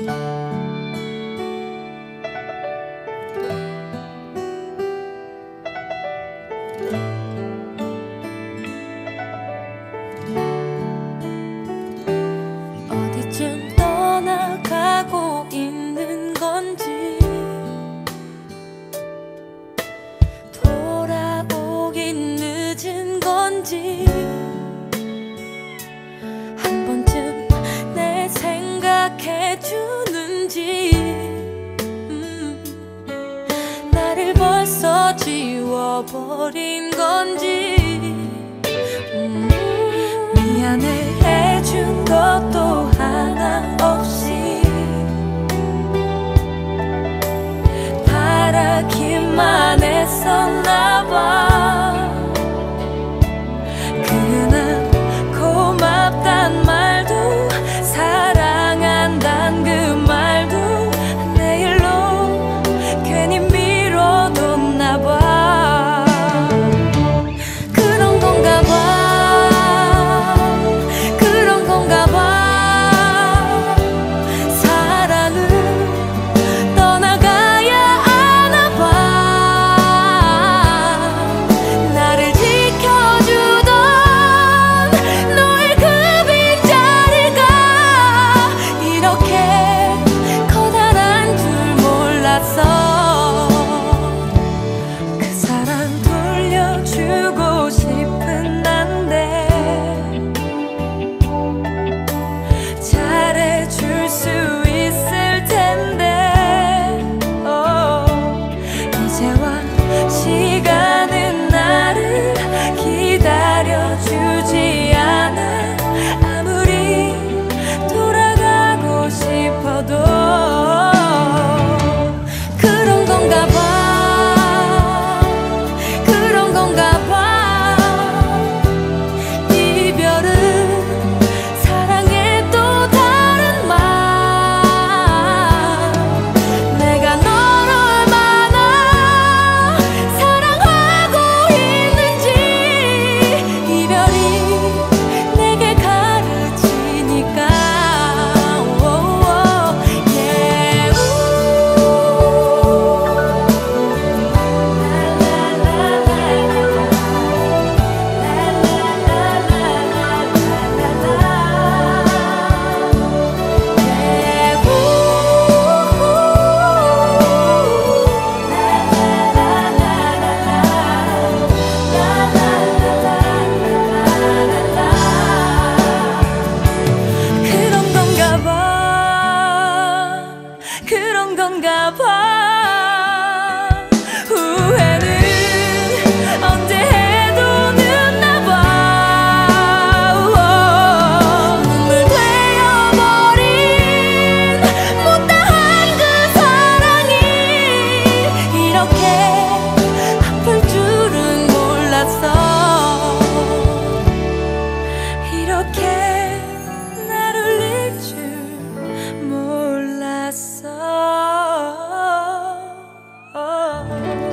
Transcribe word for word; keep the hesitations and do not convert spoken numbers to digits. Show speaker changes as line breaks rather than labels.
어디쯤 떠나가고 있는 건지 돌아오긴 늦은 건지 한 번쯤 내 생각해주는지 음, 나를 벌써 지워버린 건지 음, 미안해 해준 것도 하나 없이 바라기만 했었나봐. 그날 고맙단 말도 사랑한단 그 말도 내일로 괜히 미뤄뒀나봐. 그런 건가 봐. 그런 건가 봐. 후회는 언제 해도 늦나 봐. 눈물 되어버린 못다한 그 사랑이 이렇게 아플 줄은 몰랐어. 이렇게 날 울릴 줄 몰랐어.